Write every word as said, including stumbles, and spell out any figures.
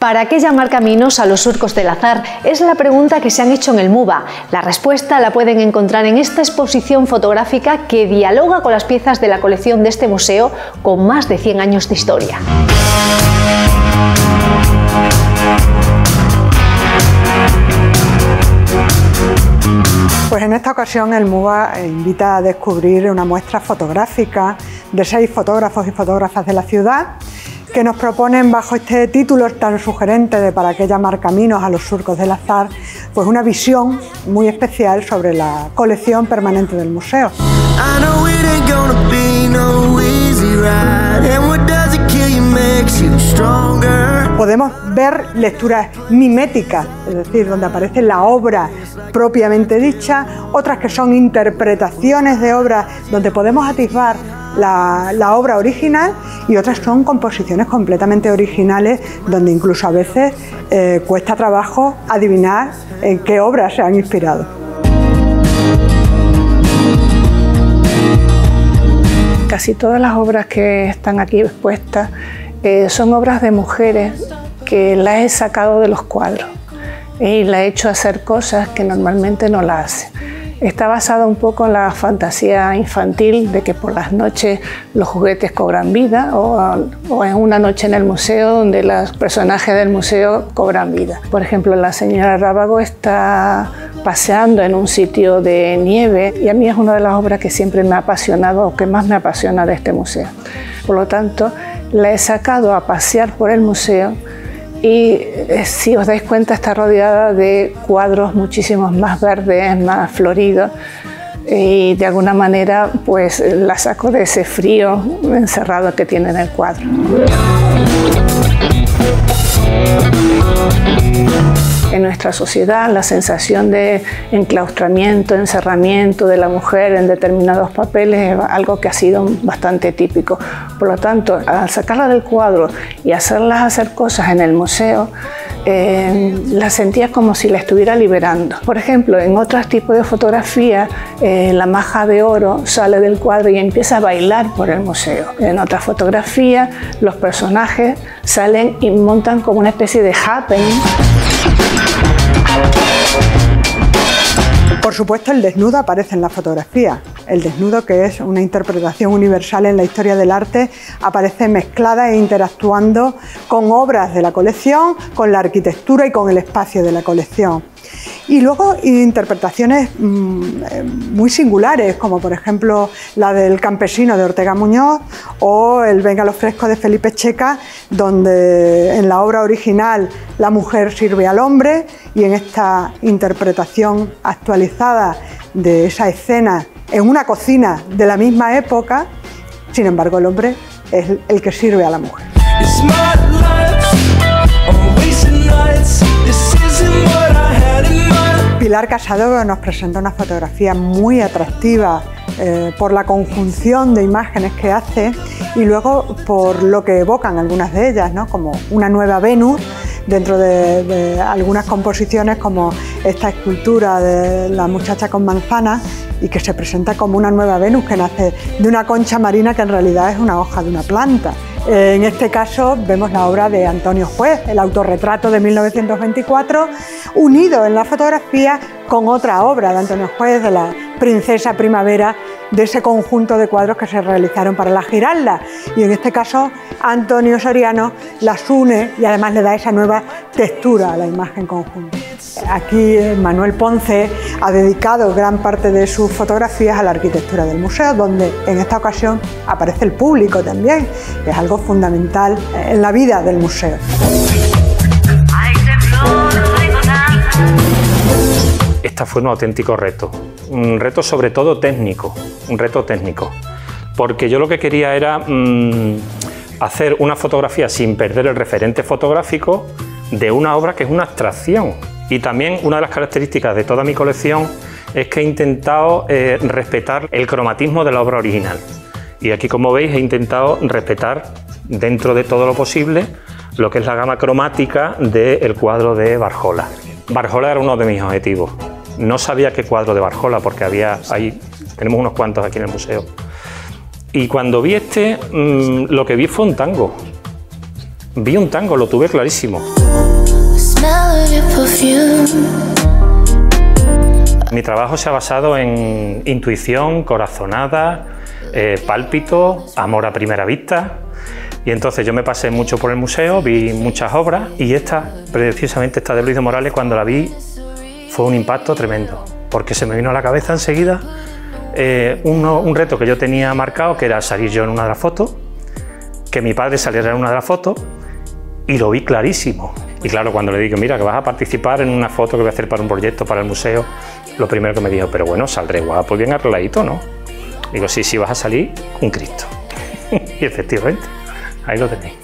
¿Para qué llamar caminos a los surcos del azar? Es la pregunta que se han hecho en el MUVA. La respuesta la pueden encontrar en esta exposición fotográfica que dialoga con las piezas de la colección de este museo con más de cien años de historia. Pues en esta ocasión el MUVA invita a descubrir una muestra fotográfica de seis fotógrafos y fotógrafas de la ciudad que nos proponen, bajo este título tan sugerente de ¿para qué llamar caminos a los surcos del azar?, pues una visión muy especial sobre la colección permanente del museo. Podemos ver lecturas miméticas, es decir, donde aparece la obra propiamente dicha, otras que son interpretaciones de obras donde podemos atisbar la, la obra original, y otras son composiciones completamente originales donde incluso a veces eh, cuesta trabajo adivinar en qué obras se han inspirado. Casi todas las obras que están aquí expuestas eh, son obras de mujeres que las he sacado de los cuadros y las he hecho hacer cosas que normalmente no las hacen. Está basada un poco en la fantasía infantil de que por las noches los juguetes cobran vida, o, o en una noche en el museo donde los personajes del museo cobran vida. Por ejemplo, la señora Rábago está paseando en un sitio de nieve y a mí es una de las obras que siempre me ha apasionado o que más me apasiona de este museo. Por lo tanto, la he sacado a pasear por el museo y, si os dais cuenta, está rodeada de cuadros muchísimos más verdes, más floridos, y de alguna manera pues la saco de ese frío encerrado que tiene en el cuadro. En nuestra sociedad, la sensación de enclaustramiento, encerramiento de la mujer en determinados papeles es algo que ha sido bastante típico. Por lo tanto, al sacarla del cuadro y hacerlas hacer cosas en el museo, eh, la sentía como si la estuviera liberando. Por ejemplo, en otros tipos de fotografía, eh, la maja de oro sale del cuadro y empieza a bailar por el museo. En otras fotografías, los personajes salen y montan como una especie de happening. Por supuesto, el desnudo aparece en la fotografía. El desnudo, que es una interpretación universal en la historia del arte, aparece mezclada e interactuando con obras de la colección, con la arquitectura y con el espacio de la colección. Y luego interpretaciones mmm, muy singulares, como por ejemplo la del Campesino de Ortega Muñoz o el Venga lo fresco de Felipe Checa, donde en la obra original la mujer sirve al hombre, y en esta interpretación actualizada de esa escena en una cocina de la misma época, sin embargo el hombre es el que sirve a la mujer. Pilar Casado nos presenta una fotografía muy atractiva eh, por la conjunción de imágenes que hace y luego por lo que evocan algunas de ellas, ¿no?, como una nueva Venus dentro de, de algunas composiciones, como esta escultura de la muchacha con manzanas, y que se presenta como una nueva Venus que nace de una concha marina que en realidad es una hoja de una planta. En este caso vemos la obra de Antonio Juez, el autorretrato de mil novecientos veinticuatro, unido en la fotografía con otra obra de Antonio Juez, de la Princesa Primavera, de ese conjunto de cuadros que se realizaron para la Giralda. Y en este caso Antonio Soriano las une y además le da esa nueva textura a la imagen conjunta. Aquí Manuel Ponce ha dedicado gran parte de sus fotografías a la arquitectura del museo, donde en esta ocasión aparece el público también, que es algo fundamental en la vida del museo. Esta fue un auténtico reto, un reto sobre todo técnico, un reto técnico, porque yo lo que quería era mmm, hacer una fotografía sin perder el referente fotográfico de una obra que es una abstracción. Y también una de las características de toda mi colección es que he intentado eh, respetar el cromatismo de la obra original. Y aquí, como veis, he intentado respetar dentro de todo lo posible lo que es la gama cromática del cuadro de Barjola. Barjola era uno de mis objetivos. No sabía qué cuadro de Barjola, porque había ahí, tenemos unos cuantos aquí en el museo. Y cuando vi este, mmm, lo que vi fue un tango. Vi un tango, lo tuve clarísimo. Mi trabajo se ha basado en intuición, corazonada, eh, pálpito, amor a primera vista. Y entonces yo me pasé mucho por el museo, vi muchas obras y esta, precisamente esta de Luis de Morales, cuando la vi fue un impacto tremendo, porque se me vino a la cabeza enseguida eh, uno, un reto que yo tenía marcado, que era salir yo en una de las fotos, que mi padre saliera en una de las fotos, y lo vi clarísimo. Y claro, cuando le digo, mira, que vas a participar en una foto que voy a hacer para un proyecto, para el museo, lo primero que me dijo, pero bueno, saldré guapo y bien arregladito, ¿no? Digo, sí, sí, vas a salir un Cristo. Y efectivamente, ahí lo tenéis.